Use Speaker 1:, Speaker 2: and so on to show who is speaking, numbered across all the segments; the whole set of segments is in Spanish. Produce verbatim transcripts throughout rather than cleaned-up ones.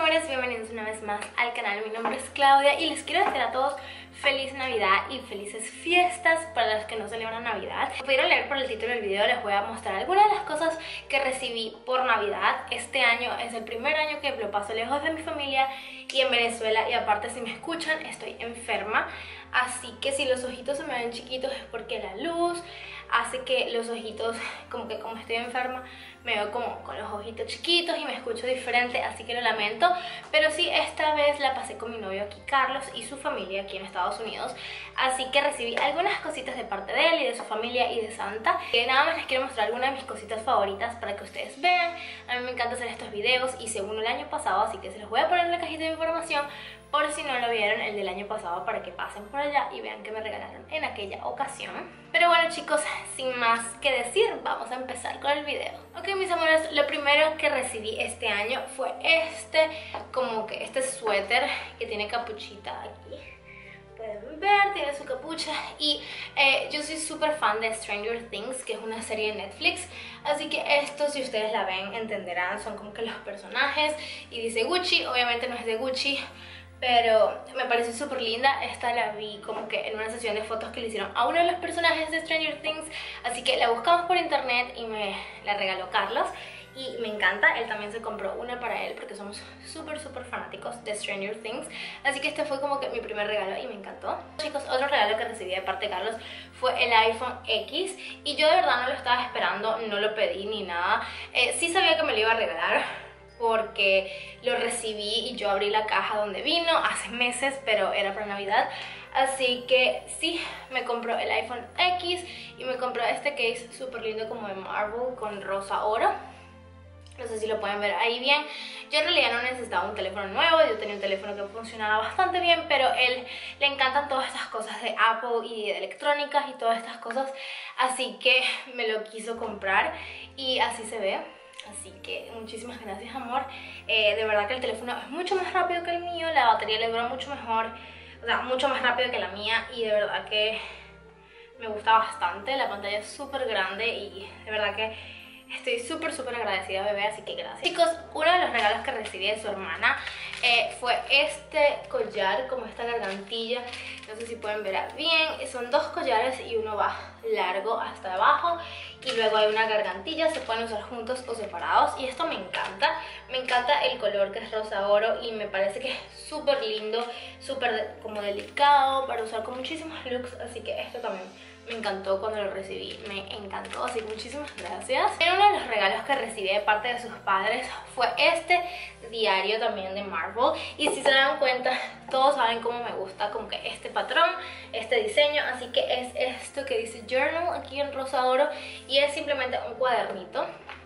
Speaker 1: amores, bienvenidos una vez más al canal. Mi nombre es Claudia y les quiero desear a todos feliz Navidad y felices fiestas para los que no celebran Navidad. Como pudieron leer por el título del video, les voy a mostrar algunas de las cosas que recibí por Navidad. Este año es el primer año que lo paso lejos de mi familia y en Venezuela, y aparte, si me escuchan, estoy enferma, así que si los ojitos se me ven chiquitos es porque la luz hace que los ojitos, como que como estoy enferma, me veo como con los ojitos chiquitos y me escucho diferente, así que lo lamento. Pero sí, esta vez la pasé con mi novio aquí, Carlos, y su familia aquí en Estados Unidos, así que recibí algunas cositas de parte de él y de su familia y de Santa. Y nada más les quiero mostrar algunas de mis cositas favoritas para que ustedes vean. A mí me encanta hacer estos videos, hice uno el año pasado, así que se los voy a poner en la cajita de información por si no lo vieron el del año pasado, para que pasen por allá y vean que me regalaron en aquella ocasión. Pero bueno, chicos, sin más que decir, vamos a empezar con el video. Ok, mis amores, lo primero que recibí este año fue este, como que este suéter que tiene capuchita aquí. Pueden ver, tiene su capucha. Y eh, yo soy súper fan de Stranger Things, que es una serie de Netflix, así que esto, si ustedes la ven, entenderán, son como que los personajes. Y dice Gucci, obviamente no es de Gucci, pero me pareció súper linda. Esta la vi como que en una sesión de fotos que le hicieron a uno de los personajes de Stranger Things, así que la buscamos por internet y me la regaló Carlos y me encanta. Él también se compró una para él porque somos súper súper fanáticos de Stranger Things, así que este fue como que mi primer regalo y me encantó. Chicos, otro regalo que recibí de parte de Carlos fue el iPhone X, y yo de verdad no lo estaba esperando, no lo pedí ni nada. eh, sí sabía que me lo iba a regalar porque lo recibí y yo abrí la caja donde vino hace meses, pero era para Navidad. Así que sí, me compró el iPhone X y me compró este case súper lindo como de Marvel con rosa oro. No sé si lo pueden ver ahí bien. Yo en realidad no necesitaba un teléfono nuevo, yo tenía un teléfono que funcionaba bastante bien, pero a él le encantan todas estas cosas de Apple y de electrónicas y todas estas cosas, así que me lo quiso comprar y así se ve. Así que muchísimas gracias, amor. Eh, de verdad que el teléfono es mucho más rápido que el mío, la batería le dura mucho mejor, o sea, mucho más rápido que la mía, y de verdad que me gusta bastante. La pantalla es súper grande y de verdad que estoy súper súper agradecida, bebé, así que gracias. Chicos, uno de los regalos que recibí de su hermana eh, fue este collar, como esta gargantilla. No sé si pueden ver bien, son dos collares y uno va largo hasta abajo y luego hay una gargantilla. Se pueden usar juntos o separados y esto me encanta. Me encanta el color, que es rosa oro, y me parece que es súper lindo, súper como delicado para usar con muchísimos looks, así que esto también me encantó cuando lo recibí, me encantó, así que muchísimas gracias. Pero uno de los regalos que recibí de parte de sus padres fue este diario también de Marvel, y si se dan cuenta, todos saben cómo me gusta como que este patrón, este diseño, así que es esto que dice Journal aquí en rosa oro, y es simplemente un cuadernito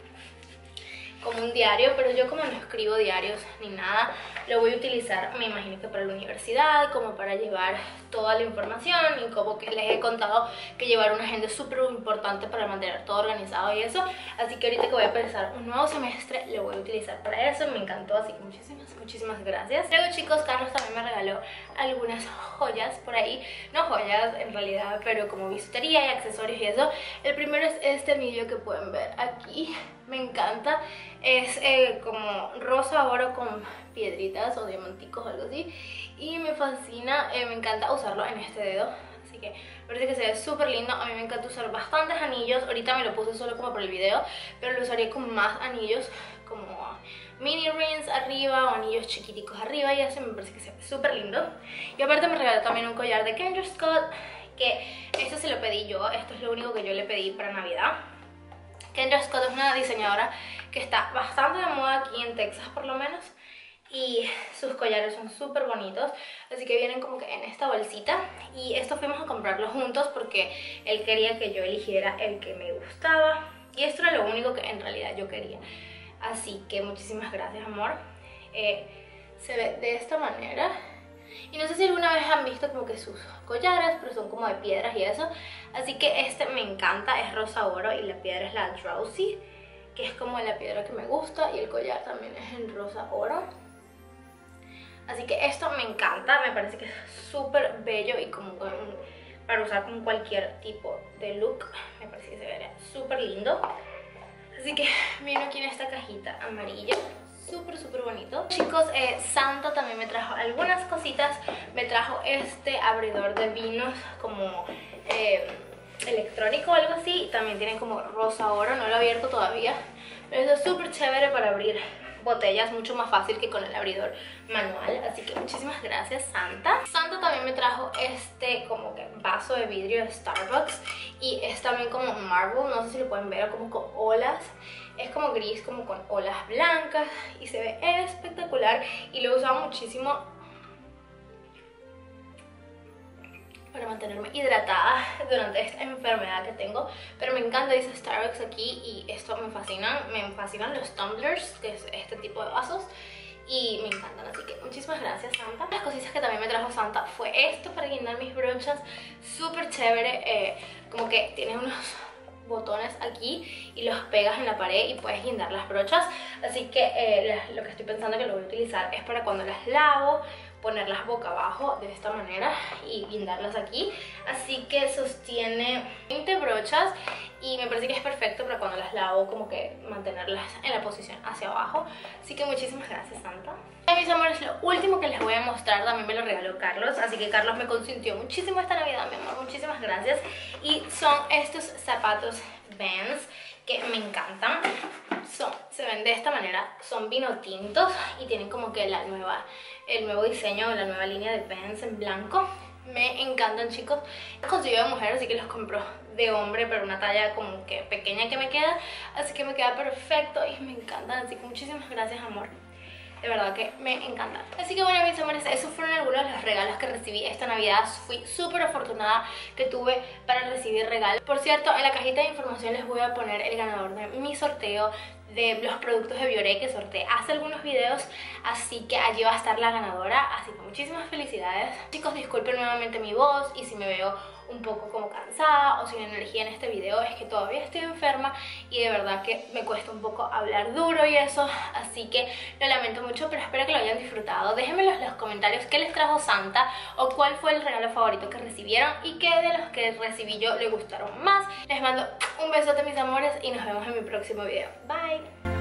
Speaker 1: como un diario, pero yo como no escribo diarios ni nada, lo voy a utilizar, me imagino que para la universidad, como para llevar toda la información, y como que les he contado que llevar una agenda es súper importante para mantener todo organizado y eso, así que ahorita que voy a empezar un nuevo semestre lo voy a utilizar para eso. Me encantó, así que muchísimas, muchísimas gracias. Luego, chicos, Carlos también me regaló algunas joyas por ahí, no joyas en realidad, pero como bisutería y accesorios y eso. El primero es este anillo que pueden ver aquí, me encanta, es eh, como rosa oro con piedritas o diamanticos o algo así, y me fascina, eh, me encanta usarlo en este dedo, así que parece que se ve súper lindo. A mí me encanta usar bastantes anillos, ahorita me lo puse solo como por el video, pero lo usaría con más anillos, como mini rings arriba o anillos chiquiticos arriba, y así me parece que se ve súper lindo. Y aparte me regaló también un collar de Kendra Scott, que esto se lo pedí yo, esto es lo único que yo le pedí para Navidad. Kendra Scott es una diseñadora que está bastante de moda aquí en Texas por lo menos, y sus collares son súper bonitos, así que vienen como que en esta bolsita, y esto fuimos a comprarlo juntos porque él quería que yo eligiera el que me gustaba y esto era lo único que en realidad yo quería, así que muchísimas gracias, amor. Eh, se ve de esta manera. Y no sé si alguna vez han visto como que sus collares, pero son como de piedras y eso. Así que este me encanta, es rosa oro y la piedra es la Drowsy, que es como la piedra que me gusta, y el collar también es en rosa oro. Así que esto me encanta, me parece que es súper bello y como para usar con cualquier tipo de look. Me parece que se vería súper lindo. Así que vino aquí en esta cajita amarilla, súper súper bonito. Chicos, eh, Santa también me trajo algunas cositas. Me trajo este abridor de vinos como eh, electrónico o algo así. También tiene como rosa oro, no lo he abierto todavía, pero eso es súper chévere para abrir botellas, mucho más fácil que con el abridor manual. Así que muchísimas gracias, Santa. Santa también me trajo este como que vaso de vidrio de Starbucks, y es también como marble, no sé si lo pueden ver, como con olas. Es como gris, como con olas blancas, y se ve espectacular, y lo he usado muchísimo para mantenerme hidratada durante esta enfermedad que tengo. Pero me encanta, dice Starbucks aquí, y esto me fascina. Me fascinan los tumblers, que es este tipo de vasos, y me encantan, así que muchísimas gracias, Santa. Las cositas que también me trajo Santa fue esto para guindar mis brochas, súper chévere. Eh, como que tiene unos botones aquí y los pegas en la pared y puedes guindar las brochas. Así que eh, lo que estoy pensando que lo voy a utilizar es para cuando las lavo, ponerlas boca abajo de esta manera y guindarlas aquí. Así que sostiene veinte brochas y me parece que es perfecto para cuando las lavo, como que mantenerlas en la posición hacia abajo. Así que muchísimas gracias, Santa. Y mis amores, lo último que les voy a mostrar también me lo regaló Carlos, así que Carlos me consintió muchísimo esta Navidad, mi amor, muchísimas gracias. Y son estos zapatos Vans que me encantan. Son, se ven de esta manera, son vino tintos y tienen como que la nueva, el nuevo diseño, la nueva línea de Vans en blanco. Me encantan, chicos. Los conseguí de mujer, así que los compro de hombre, pero una talla como que pequeña que me queda, así que me queda perfecto y me encantan. Así que muchísimas gracias, amor. De verdad que me encanta. Así que bueno, mis amores, esos fueron algunos de los regalos que recibí esta Navidad. Fui súper afortunada que tuve para recibir regalos. Por cierto, en la cajita de información les voy a poner el ganador de mi sorteo de los productos de Bioré que sorteé hace algunos videos, así que allí va a estar la ganadora. Así que muchísimas felicidades. Chicos, disculpen nuevamente mi voz y si me veo un poco como cansada o sin energía en este video, es que todavía estoy enferma y de verdad que me cuesta un poco hablar duro y eso, así que lo lamento mucho, pero espero que lo hayan disfrutado. Déjenmelo en los comentarios qué les trajo Santa o cuál fue el regalo favorito que recibieron y qué de los que recibí yo les gustaron más. Les mando un besote, mis amores, y nos vemos en mi próximo video. Bye.